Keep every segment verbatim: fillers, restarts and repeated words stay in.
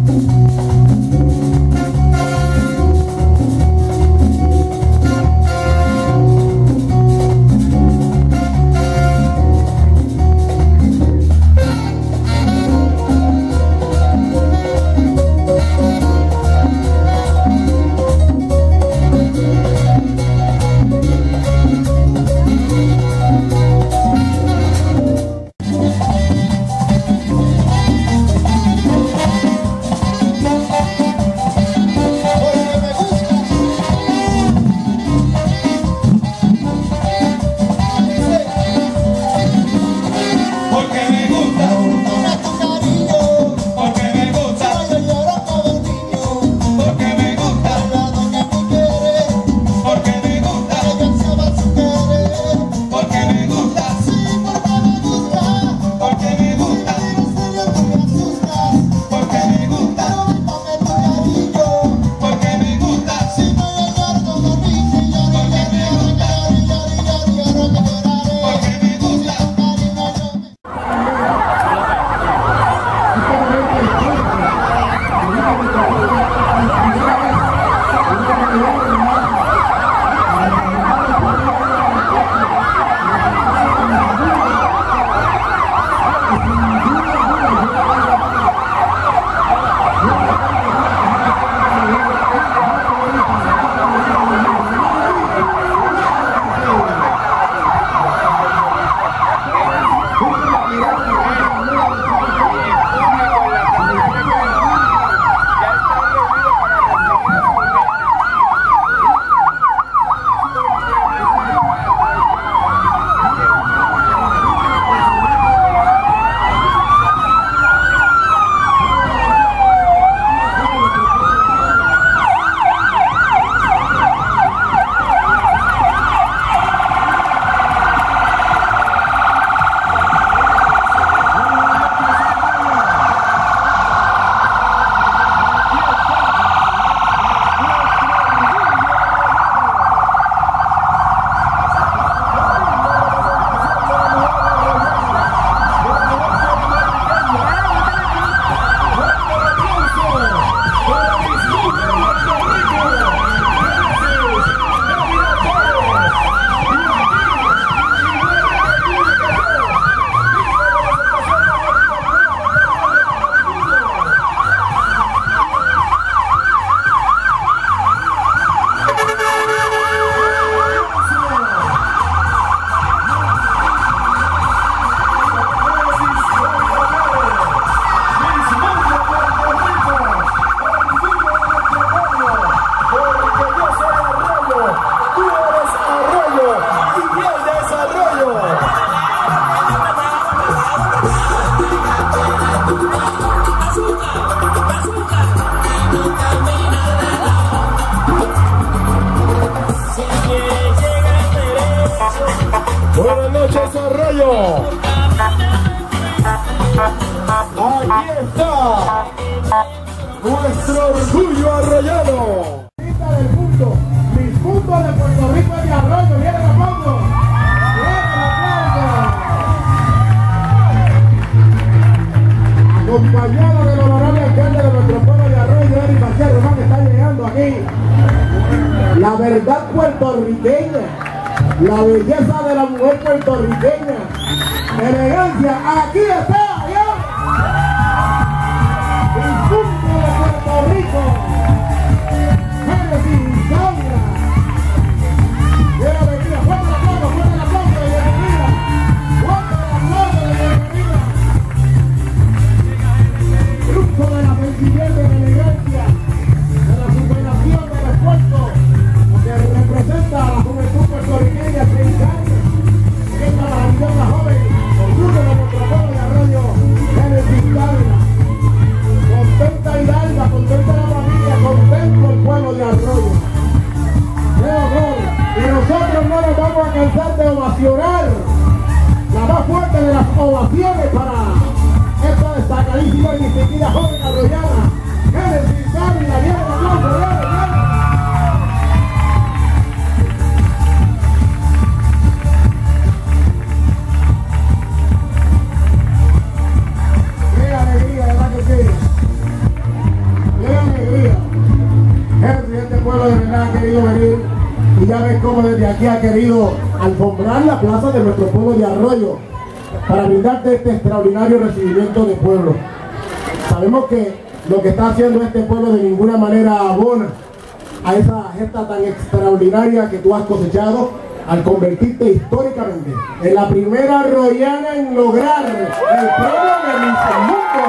Buenas noches, Arroyo. Aquí está nuestro orgullo arroyano. Del mundo, mis puntos de Puerto Rico y de Arroyo. Viene el aplauso. Viene el aplauso. Acompañado del honorable alcalde de nuestro pueblo de Arroyo, Eric García Román, que está llegando aquí. La verdad puertorriqueña, la belleza de la mujer puertorriqueña, elegancia, aquí está, ¿ya? El punto de Puerto Rico, sin sombra. ¡Qué alegría! ¡Fuerte el aplauso, fuerte el aplauso de bienvenida! ¡Fuerte el aplauso de bienvenida! Triunfo de la sencillez, de la elegancia, de la superación del esfuerzo, que representa a la juventud puertorriqueña, treinta años, esta maravillosa joven, orgullo de nuestro pueblo de Arroyo, Génesis Dávila. Contenta Hidalga, contenta la familia, contento el pueblo de Arroyo. ¡Qué honor! Y nosotros no nos vamos a cansar de ovacionar, la más fuerte de las ovaciones para esta destacadísima y distinguida joven arroyana, Génesis Dávila. ¡Viene el aplauso! ¡Viene, viene! ¡Qué alegría, verdad que sí! como desde aquí ha querido alfombrar la plaza de nuestro pueblo de Arroyo para brindarte este extraordinario recibimiento de pueblo. Sabemos que lo que está haciendo este pueblo de ninguna manera abona a esa gesta tan extraordinaria que tú has cosechado al convertirte históricamente en la primera arroyana en lograr el premio de Miss Mundo.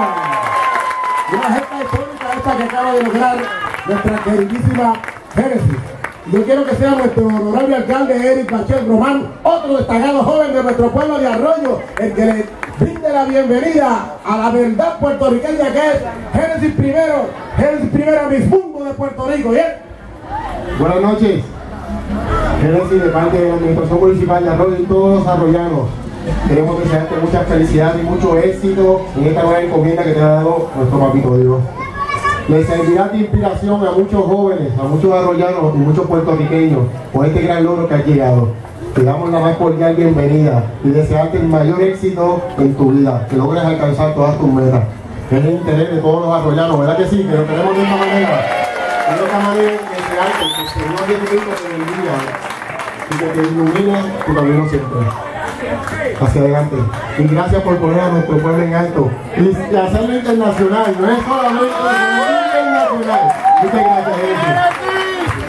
Una gesta histórica esta que acaba de lograr nuestra queridísima Génesis. Yo quiero que sea nuestro honorable alcalde Eric Bachel Román, otro destacado joven de nuestro pueblo de Arroyo, el que le brinde la bienvenida a la verdad puertorriqueña que es Génesis primero, Génesis primero Miss Mundo de Puerto Rico. ¿Bien? Buenas noches. Génesis, de parte de la Administración Municipal de Arroyo y todos los arroyanos, queremos desearte mucha felicidad y mucho éxito en esta nueva encomienda que te ha dado nuestro papito Dios. Le servirá de inspiración a muchos jóvenes, a muchos arroyanos y muchos puertorriqueños por este gran logro que has llegado. Te damos la más cordial bienvenida y desearte el mayor éxito en tu vida, que logres alcanzar todas tus metas. Es el interés de todos los arroyanos, ¿verdad que sí? Que lo queremos de esta manera. De esta manera desearte que el Señor Jesucristo te bendiga y que te ilumine tu camino siempre. Hacia adelante. Y gracias por poner a nuestro pueblo en alto y hacerlo internacional, no es solamente internacional. Muchas gracias, Génesis.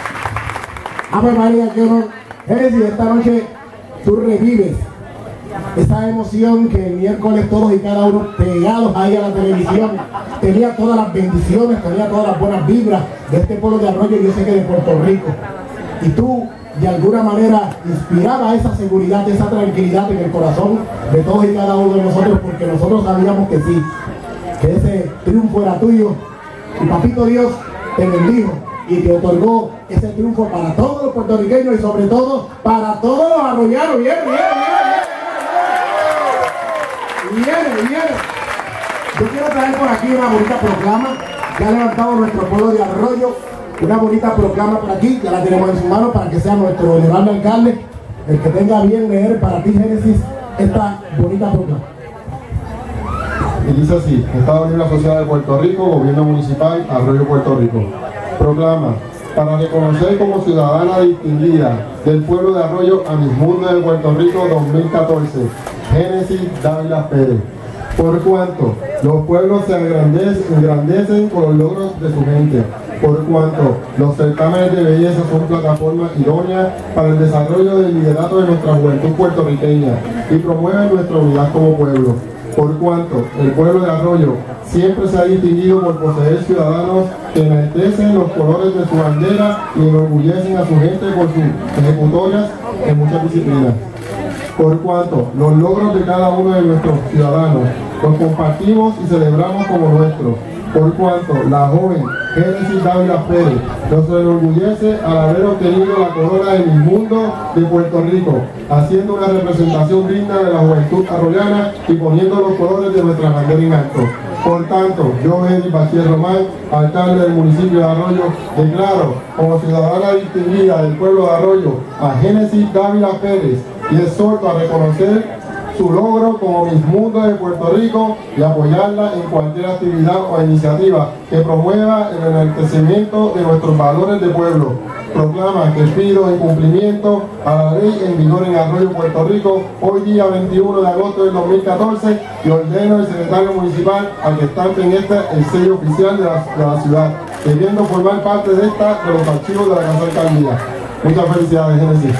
Ave María, que honor. Génesis, esta noche tú revives esa emoción que el miércoles todos y cada uno pegados ahí a la televisión tenía todas las bendiciones, tenía todas las buenas vibras de este pueblo de Arroyo y yo sé que de Puerto Rico. Y tú de alguna manera inspiraba esa seguridad, esa tranquilidad en el corazón de todos y cada uno de nosotros, porque nosotros sabíamos que sí, que ese triunfo era tuyo y papito Dios te bendijo y te otorgó ese triunfo para todos los puertorriqueños y sobre todo para todos los arroyanos. Bien, bien, bien, bien, bien, bien. Yo quiero traer por aquí una bonita proclama que ha levantado nuestro pueblo de Arroyo. Una bonita proclama por aquí, ya la tenemos en su mano para que sea nuestro honorable alcalde el que tenga bien leer para ti, Génesis, esta bonita proclama. Y dice así: Estado Libre Asociado de Puerto Rico, Gobierno Municipal, Arroyo, Puerto Rico. Proclama: para reconocer como ciudadana distinguida del pueblo de Arroyo a Miss Mundo de Puerto Rico dos mil catorce, Génesis Dávila Pérez. Por cuanto los pueblos se engrandecen, engrandecen con los logros de su gente. Por cuanto los certámenes de belleza son plataformas idóneas para el desarrollo del liderato de nuestra juventud puertorriqueña y promueven nuestra unidad como pueblo. Por cuanto el pueblo de Arroyo siempre se ha distinguido por poseer ciudadanos que enaltecen los colores de su bandera y enorgullecen a su gente por sus ejecutorias en muchas disciplinas. Por cuanto los logros de cada uno de nuestros ciudadanos los compartimos y celebramos como nuestros. Por cuanto la joven Génesis Dávila Pérez nos enorgullece al haber obtenido la corona de Miss Mundo de Puerto Rico, haciendo una representación digna de la juventud arroyana y poniendo los colores de nuestra bandera en alto. Por tanto, yo, Eric Bachel Román, alcalde del municipio de Arroyo, declaro como ciudadana distinguida del pueblo de Arroyo a Génesis Dávila Pérez y exhorto a reconocer su logro como Miss Mundo de Puerto Rico y apoyarla en cualquier actividad o iniciativa que promueva el enaltecimiento de nuestros valores de pueblo. Proclama que pido en cumplimiento a la ley en vigor en Arroyo, Puerto Rico, hoy día veintiuno de agosto del dos mil catorce, y ordeno al secretario municipal al que estampe en esta el sello oficial de la, de la ciudad, debiendo formar parte de esta de los archivos de la Casa Alcaldía. Muchas felicidades, Génesis.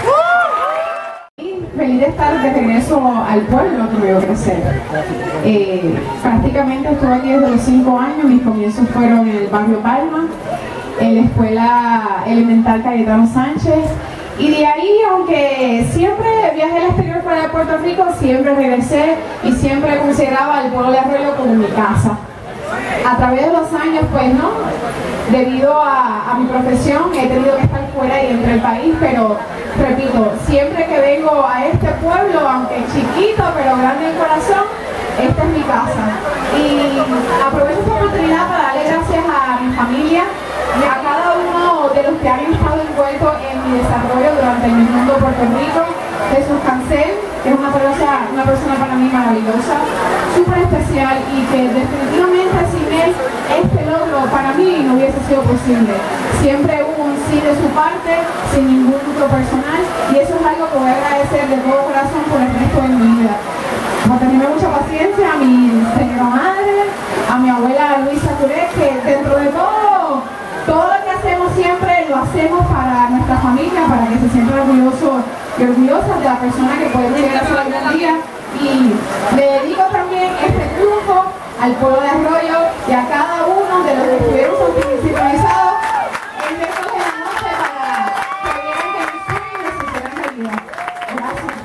Feliz de estar de regreso al pueblo que me veo crecer. Eh, prácticamente estuve aquí desde los cinco años, mis comienzos fueron en el barrio Palma, en la escuela elemental Cayetano Sánchez, y de ahí, aunque siempre viajé al exterior fuera de Puerto Rico, siempre regresé y siempre consideraba al pueblo de Arroyo como mi casa. A través de los años, pues no, debido a, a mi profesión he tenido que estar fuera y entre el país, pero repito, siempre que vengo a este pueblo, aunque chiquito pero grande en corazón, esta es mi casa. Y aprovecho esta oportunidad para darle gracias a mi familia y a cada uno de los que han estado envueltos en mi desarrollo durante mi mundo Puerto Rico, Jesús Cancel, que es una persona, una persona para mí maravillosa, súper especial y que definitivamente sin él este logro para mí no hubiese sido posible. Siempre hubo un sí de su parte, sin ningún lucro personal, y eso es algo que voy a agradecer de todo corazón por el resto de mi vida. Por tenerme mucha paciencia, a mi señora madre, a mi abuela Luisa Curé, que dentro de todo, todo lo que hacemos siempre lo hacemos para nuestra familia, para que se sientan orgullosos y orgullosas de la persona que podemos llegar a ser algún día. Y le dedico también este triunfo al pueblo de Arroyo y a cada uno de los que estuvieron sintonizados en estos de la noche para que vieran que mis sueños se hicieran realidad. Gracias.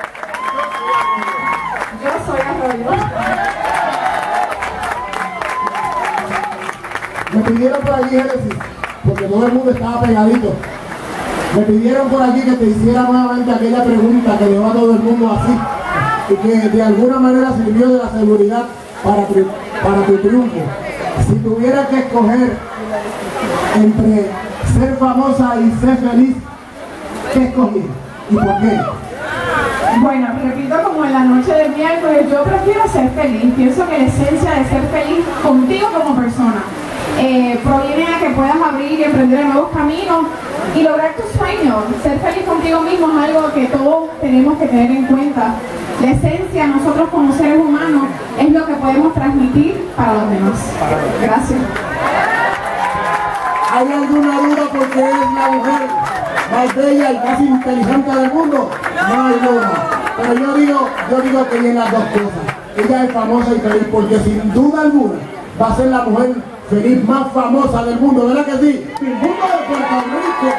Yo soy Arroyo. Me pidieron por allí, Génesis, porque todo el mundo estaba pegadito. Me pidieron por allí que te hiciera nuevamente aquella pregunta que dejó a todo el mundo así y que de alguna manera sirvió de la seguridad para tu, para tu triunfo. Si tuvieras que escoger entre ser famosa y ser feliz, ¿qué escogí? ¿Y por qué? Bueno, repito como en la noche del miércoles, yo prefiero ser feliz. Pienso que la esencia de ser feliz contigo como persona eh, proviene a que puedas abrir y emprender nuevos caminos y lograr tus sueños. Ser feliz contigo mismo es algo que todos tenemos que tener en cuenta. La esencia, nosotros como seres humanos, es lo que podemos transmitir para los demás. Gracias. ¿Hay alguna duda porque es la mujer más bella y más inteligente del mundo? No hay duda. Pero yo digo, yo digo que vienen las dos cosas. Ella es famosa y feliz porque sin duda alguna va a ser la mujer feliz más famosa del mundo, ¿verdad que sí? El mundo de Puerto Rico.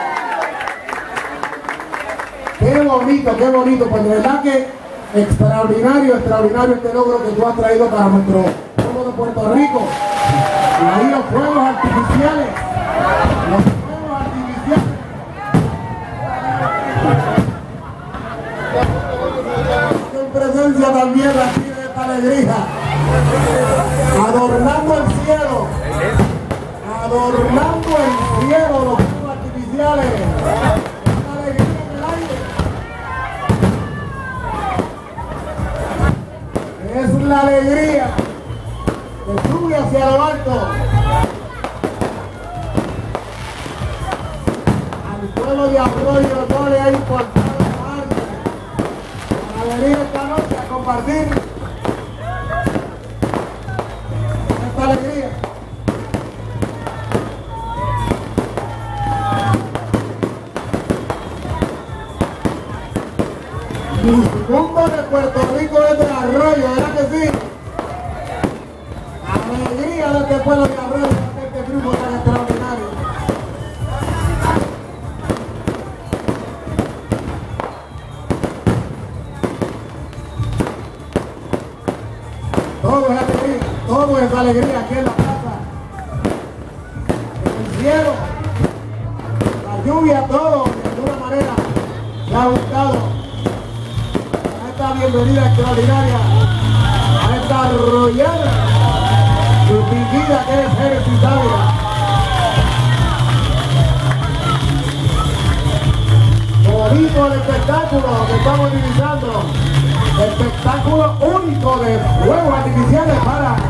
Qué bonito, qué bonito, pues de verdad que extraordinario, extraordinario este logro que tú has traído para nuestro pueblo de Puerto Rico. Y ahí los fuegos artificiales, los fuegos artificiales. En presencia también recibe esta alegría, adornando el cielo, adornando el cielo, los fuegos artificiales. Esta alegría en el aire. Es la alegría que sube hacia lo alto al pueblo de Arroyo. No le ha importado arte para venir esta noche a compartir esta alegría. Mi mundo de Puerto Rico es de Arroyo, ¿verdad que sí? La alegría de este pueblo de Arroyo, de este triunfo tan extraordinario. Todo es alegría, todo es alegría aquí en la plaza, en el cielo, la lluvia, todo de alguna manera me ha gustado. Esta bienvenida extraordinaria a esta arroyana distinguida que es Génesis Dávila. Bonito el espectáculo que estamos utilizando, espectáculo único de fuegos artificiales para